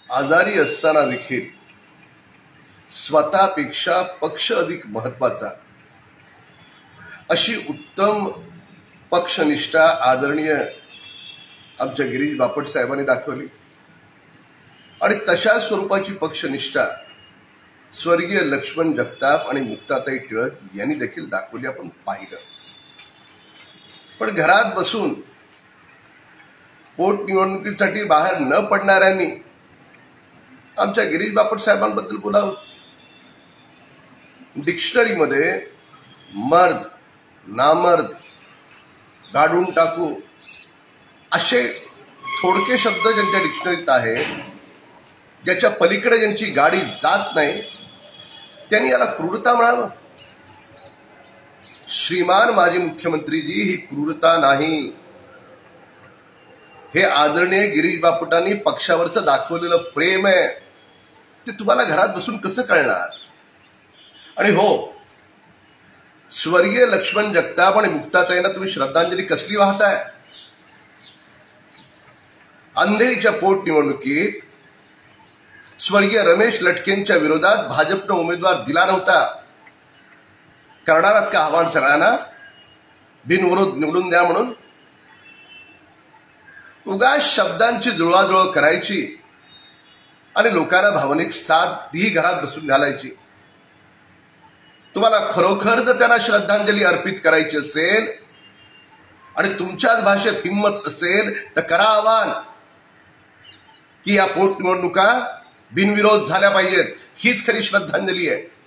आजारी असताना देखील स्वतःपेक्षा पक्ष अधिक महत्वाचा अशी उत्तम पक्षनिष्ठा आदरणीय आमच्या गिरीश बापट साहेबांनी दाखवली आणि तशा स्वरूपाची पक्षनिष्ठा स्वर्गीय लक्ष्मण जगताप आणि मुक्ताताई टिळक यांनी देखील दाखवली, आपण पाहिलं. पण घरात बसून पोटनिवडणुकीसाठी बाहेर न पडणाऱ्यांनी आमच्या गिरीश बापट साहेबांबद्दल बोलावं. डिक्शनरीमध्ये मर्द, नामर्द, गाडून टाकू असे थोडके शब्द ज्यांच्या डिक्शनरीत आहे, ज्याच्या पलीकडे ज्यांची गाडी जात नाही, त्यांनी याला क्रूरता म्हणावं. श्रीमान माजी मुख्यमंत्रीजी, ही क्रूरता नाही. हे आदरणीय गिरीश बापटांनी पक्षावरचं दाखवलेलं प्रेम आहे. ते तुम्हाला घरात बसून कसं कळणार? आणि हो, स्वर्गीय लक्ष्मण जगताप आणि मुक्ताताईंना तुम्ही श्रद्धांजली कसली वाहताय? अंधेरीच्या पोटनिवडणुकीत स्वर्गीय रमेश लटकेंच्या विरोधात भाजपनं उमेदवार दिला नव्हता. करणारात का आव्हान सगळ्यांना बिनविरोध निवडून द्या म्हणून? उगाच शब्दांची जुळवाजुळव करायची आणि लोकांना भावनिक साथही घरात बसून घालायची. तुम्हाला खरोखर जर त्यांना श्रद्धांजली अर्पित करायची असेल आणि तुमच्याच भाषेत हिंमत असेल तर करा आवाहन की या पोटनिवडणुका बिनविरोध झाल्या पाहिजेत. हीच खरी श्रद्धांजली आहे.